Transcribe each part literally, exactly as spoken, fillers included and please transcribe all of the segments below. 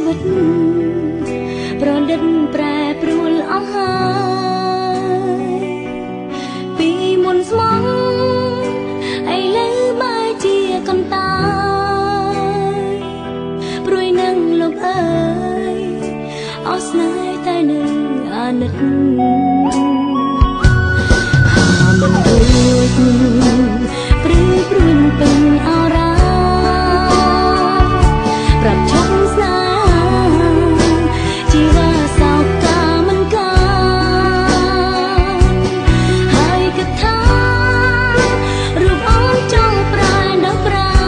វិតប្រឌិតប្រែប្រួលអស់ហើយពីមុនស្មងឥឡូវបែរជាកន្តាយព្រួយនឹងលោកអើយអស់ស្នេហ៍តែនៅអាណិតហាមិនរួចព្រឺព្រួយនឹងពេញអរ៉ាប្រាប់ឈប់ស្នេហ៍ជីវ៉ាសោកកាមិនកាហើយគិតថារូបអូនចង់ប្រែដល់ប្រែ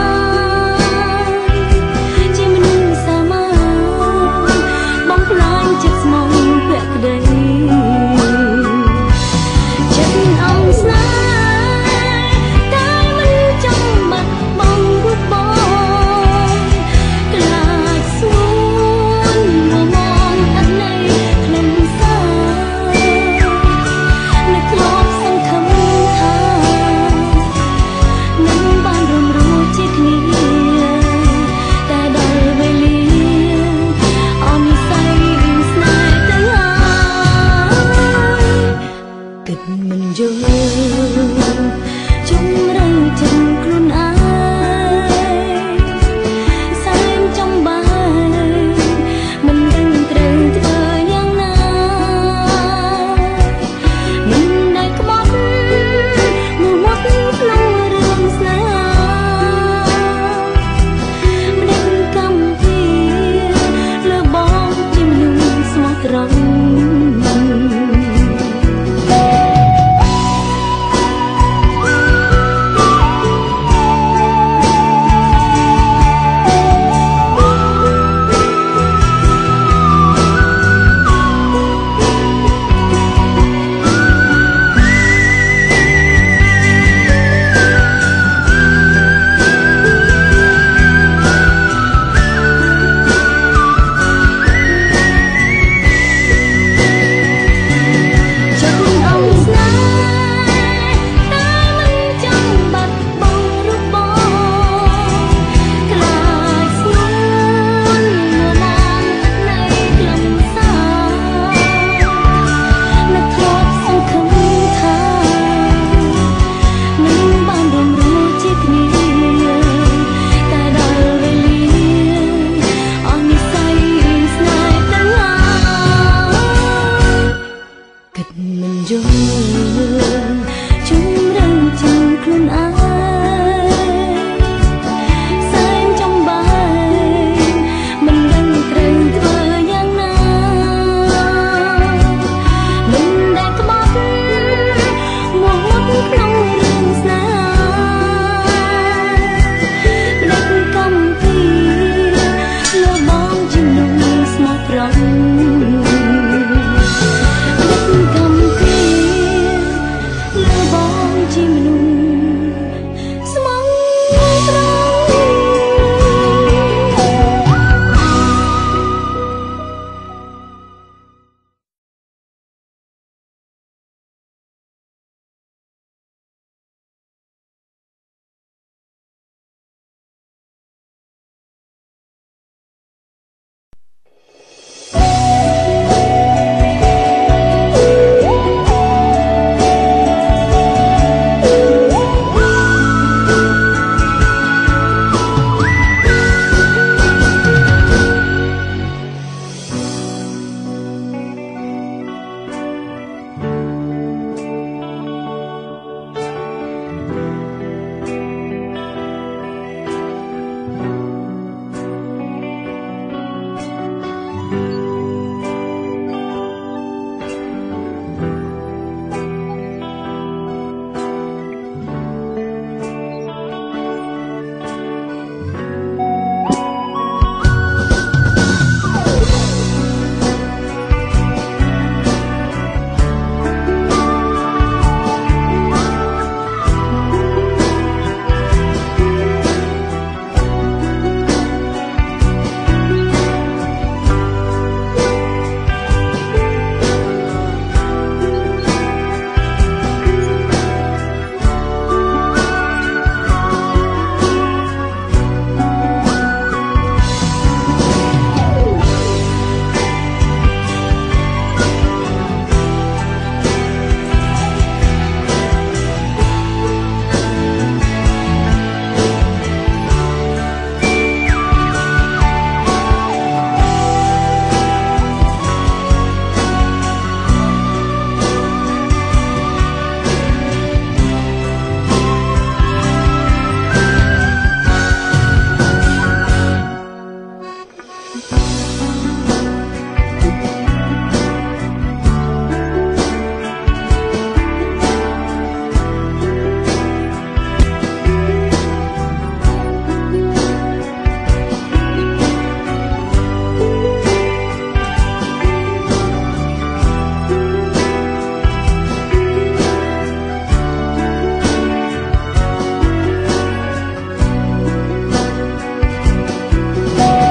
ជាមនុស្សសាមញ្ញបងផ្លាញ់ចិត្តស្មងពាក់ក្តីចិត្តអងស្នេហ៍តែមិនចង់បាត់បង់រូបបងខ្លាចស្ងួនមកមងអត់នៃខ្លឹមសារនឹកធ្លាប់សង្ឃឹមថានឹងបានរំរួចជាគ្នាតែដល់វេលាអស់និស្ស័យរៀងស្នេហ៍ទៅហើយគិតមិនយល់ជម្រៅចិត្តខ្លួនឯងសែនចំបាយមិនដឹងត្រូវធ្វើយ៉ាងណាមិនដែលក្បត់មកមកក្នុងរឿងស្នេហាម្ដេចកម្មពីលើបងជាមនុស្សស្មោះត្រង់មិនយល់ជម្រៅចិត្តខ្លួនឯងសែនចំបាយមិនដឹងត្រូវធ្វើយ៉ាងណាមិនដែលក្បត់មកមកក្នុងរឿងស្នេហាម្ដេចកម្មពីលើបងជាមនុស្សស្មោះត្រង់ជាមនុស្សស្មោះត្រង់។